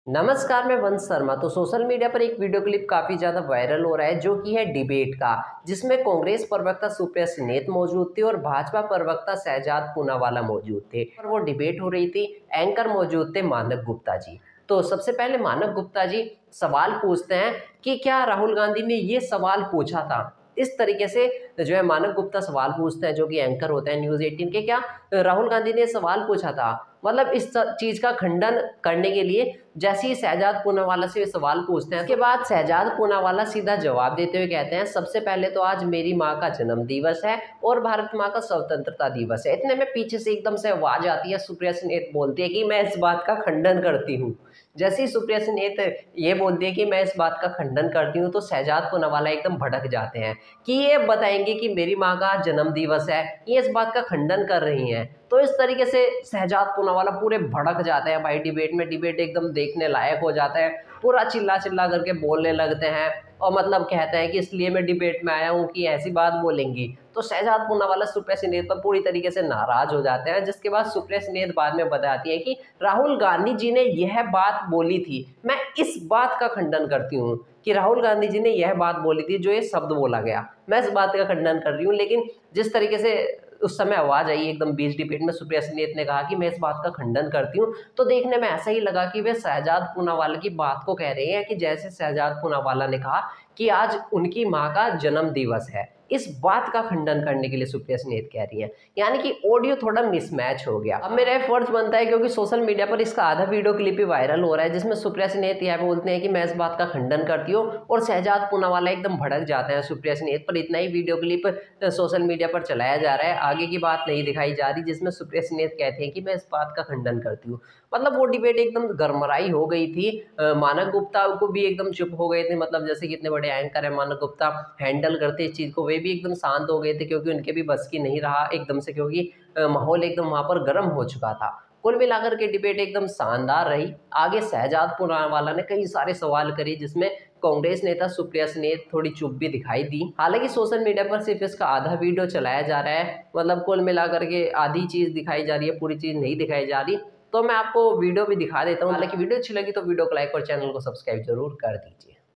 नमस्कार, मैं वंश शर्मा। तो सोशल मीडिया पर एक वीडियो क्लिप काफ़ी ज़्यादा वायरल हो रहा है जो कि है डिबेट का, जिसमें कांग्रेस प्रवक्ता सुप्रिया सुले मौजूद थे और भाजपा प्रवक्ता शहजाद पूनावाला मौजूद थे और वो डिबेट हो रही थी। एंकर मौजूद थे मानव गुप्ता जी। तो सबसे पहले मानव गुप्ता जी सवाल पूछते हैं कि क्या राहुल गांधी ने ये सवाल पूछा था। इस तरीके से जो है मानव गुप्ता सवाल पूछते हैं, जो कि एंकर होते हैं न्यूज़ 18 के। क्या राहुल गांधी ने सवाल पूछा था? मतलब इस चीज का खंडन करने के लिए जैसे ही शहजाद पूनावाला से ये सवाल पूछते हैं, उसके बाद शहजाद पूनावाला सीधा जवाब देते हुए कहते हैं, सबसे पहले तो आज मेरी माँ का जन्म दिवस है और भारत माँ का स्वतंत्रता दिवस है। इतने में पीछे से एकदम से आवाज आती है, सुप्रिया सुले बोलती है कि मैं इस बात का खंडन करती हूँ। जैसे ही सुप्रिया सुले ये बोलती है कि मैं इस बात का खंडन करती हूँ, तो शहजाद पूनावाला एकदम भड़क जाते हैं कि ये बताएंगे कि मेरी माँ का जन्म दिवस है, ये इस बात का खंडन कर रही हैं। तो इस तरीके से शहजाद पूनावाला पूरे भड़क जाते हैं भाई। डिबेट में डिबेट एकदम देखने लायक हो जाता है। पूरा चिल्ला चिल्ला करके बोलने लगते हैं और मतलब कहते हैं कि इसलिए मैं डिबेट में आया हूँ कि ऐसी बात बोलेंगी। तो शहजाद पूनावाला सुप्रिया सुले पर पूरी तरीके से नाराज हो जाते हैं, जिसके बाद सुप्रिया सुले बाद में बताती है कि राहुल गांधी जी ने यह बात बोली थी। मैं इस बात का खंडन करती हूँ कि राहुल गांधी जी ने यह बात बोली थी, जो ये शब्द बोला गया, मैं इस बात का खंडन कर रही हूँ। लेकिन जिस तरीके से उस समय आवाज आई एकदम बीच डिबेट में, सुप्रिया सुले ने कहा कि मैं इस बात का खंडन करती हूँ, तो देखने में ऐसा ही लगा कि वे शहजाद पूनावाला की बात को कह रहे हैं कि जैसे शहजाद पूनावाला ने कहा कि आज उनकी माँ का जन्म दिवस है। इस बात का खंडन करने के लिए सुप्रिया सुले कह रही हैं, यानी कि ऑडियो थोड़ा मिसमैच हो गया। अब मेरा फर्ज बनता है, क्योंकि सोशल मीडिया पर इसका आधा वीडियो क्लिप ही वायरल हो रहा है, जिसमें सुप्रिया सुले यह बोलते हैं कि मैं इस बात का खंडन करती हूँ और शहजाद पूनावाला एकदम भड़क जाते हैं सुप्रिया सुले पर। इतना ही वीडियो क्लिप सोशल मीडिया पर चलाया जा रहा है, आगे की बात नहीं दिखाई जा रही, जिसमें सुप्रिया सुले कहते हैं कि मैं इस बात का खंडन करती हूँ। मतलब वो डिबेट एकदम गरमराई हो गई थी। मानव गुप्ता को भी एकदम चुप हो गए थे। मतलब जैसे कि इतने बड़े एंकर है मानव गुप्ता, हैंडल करते इस चीज़ को, वे भी एकदम शांत हो गए थे, क्योंकि उनके भी बस की नहीं रहा एकदम से, क्योंकि माहौल एकदम वहाँ पर गर्म हो चुका था। कुल मिलाकर के डिबेट एकदम शानदार रही। आगे शहजाद पूनावाला ने कई सारे सवाल करे, जिसमें कांग्रेस नेता सुप्रिया सुले थोड़ी चुप भी दिखाई दी। हालांकि सोशल मीडिया पर सिर्फ इसका आधा वीडियो चलाया जा रहा है, मतलब कुल मिलाकर के आधी चीज़ दिखाई जा रही है, पूरी चीज़ नहीं दिखाई जा रही। तो मैं आपको वीडियो भी दिखा देता हूँ। हालांकि वीडियो अच्छी लगी तो वीडियो को लाइक और चैनल को सब्सक्राइब जरूर कर दीजिए।